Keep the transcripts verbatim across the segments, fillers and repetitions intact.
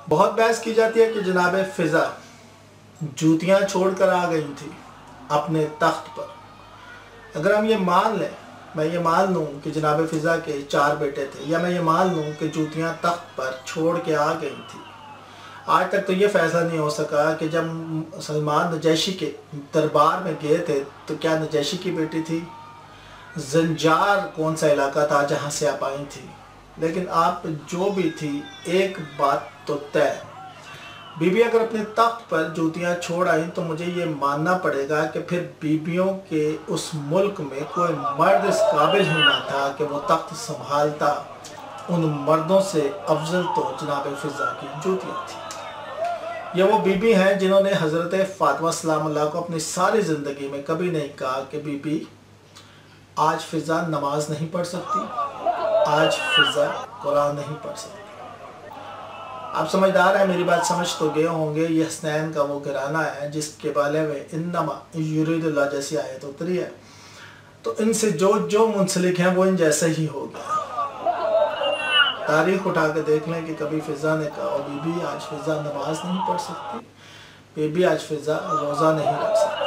बहुत बहस की जाती है कि जनाब फ़िज़ा जूतियाँ छोड़ कर आ गई थी अपने तख्त पर। अगर हम ये मान लें, मैं ये मान लूँ कि जनाब फ़िज़ा के चार बेटे थे, या मैं ये मान लूँ कि जूतियाँ तख्त पर छोड़ के आ गई थी, आज तक तो ये फैसला नहीं हो सका कि जब सलमान नजैशी के दरबार में गए थे तो क्या नजैशी की बेटी थी, ज़ंजार कौन सा इलाका था जहाँ से आप आई थी। लेकिन आप जो भी थी, एक बात तो तय, बीबी अगर अपने तख्त पर जूतियाँ छोड़ आई तो मुझे ये मानना पड़ेगा कि फिर बीबियों के उस मुल्क में कोई मर्द इस काबिल ही ना था कि वो तख्त संभालता। उन मर्दों से अफजल तो जनाब फ़िज़ा की जूतियाँ थी। ये वो बीबी हैं जिन्होंने हज़रत फ़ातिमा सलाम अल्लाह को अपनी सारी ज़िंदगी में कभी नहीं कहा कि बीबी आज फ़िज़ा नमाज नहीं पढ़ सकती, आज फ़िज़ा कुरान नहीं पढ़ सकती। आप समझदार हैं, मेरी बात समझ तो गए होंगे। ये हसनैन का वो घराना है जिसके बारे में इन्नमा युरीदुल्लाह जैसी आयत उतरी है, तो इनसे जो जो मुंसलिक हैं वो इन जैसे ही हो गया। तारीख उठा के देख लें कि कभी फ़िज़ा ने कहा और बीबी आज फ़िज़ा नमाज नहीं पढ़ सकती, बीबी आज फ़िज़ा रोज़ा नहीं रख सकती।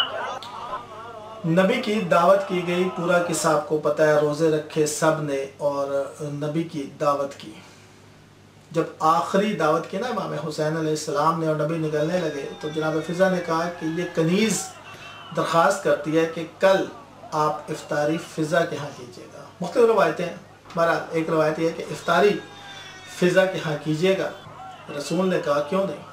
नबी की दावत की गई, पूरा किस्सा आपको पता है, रोज़े रखे सब ने और नबी की दावत की। जब आखिरी दावत की ना इमाम हुसैन अलैहिस्सलाम ने और नबी निकलने लगे तो जनाब फ़िज़ा ने कहा कि ये कनीज़ दरख्वास्त करती है कि कल आप इफ्तारी फ़िज़ा के यहाँ कीजिएगा। मुख्तलिफ़ रवायतें हैं, बहरहाल एक रवायत यह है कि इफ्तारी फ़िज़ा के यहाँ कीजिएगा। रसूल ने कहा क्यों नहीं।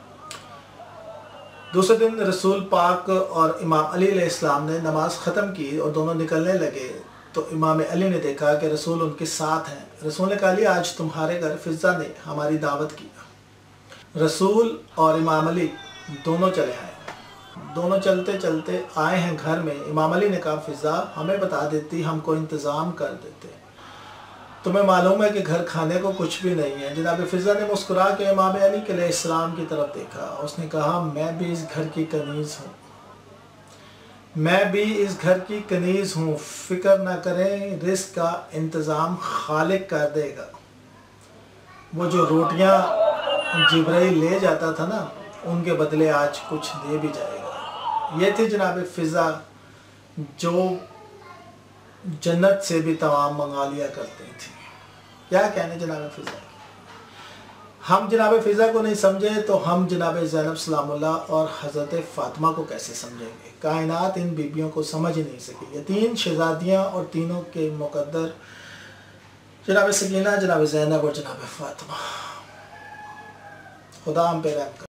दूसरे दिन रसूल पाक और इमाम अली अलैहिस्सलाम ने नमाज ख़त्म की और दोनों निकलने लगे तो इमाम अली ने देखा कि रसूल उनके साथ हैं। रसूल ने कहा अली आज तुम्हारे घर फ़िज़ा ने हमारी दावत की। रसूल और इमाम अली दोनों चले आए। दोनों चलते चलते आए हैं घर में। इमाम अली ने कहा फ़िज़ा हमें बता देती, हमको इंतज़ाम कर देते, तुम्हें मालूम है कि घर खाने को कुछ भी नहीं है। जनाब फ़िज़ा ने मुस्कुरा के इमाम अली अलैहिस्सलाम की तरफ देखा। उसने कहा मैं भी इस घर की कनीज़ हूँ, मैं भी इस घर की कनीज़ हूँ, फ़िक्र ना करें, रिज़्क़ का इंतज़ाम खालिक कर देगा। वो जो रोटियाँ जिब्राइल ले जाता था ना, उनके बदले आज कुछ दे भी जाएगा। ये थी जनाब फ़िज़ा जो जन्नत से भी तमाम मंगा लिया करती थी। क्या कहने जनाब फ़िज़ा की। हम जनाब फ़िज़ा को नहीं समझे तो हम जनाब ज़ैनब सलामुल्लाह और हज़रत फ़ातिमा को कैसे समझेंगे। कायनात इन बीबियों को समझ ही नहीं सकी। ये तीन शहज़ादियाँ और तीनों के मुक़द्दर जनाब सकीना, जनाब ज़ैनब और जनाब फ़ातिमा। खुदा हम पे रहम करे।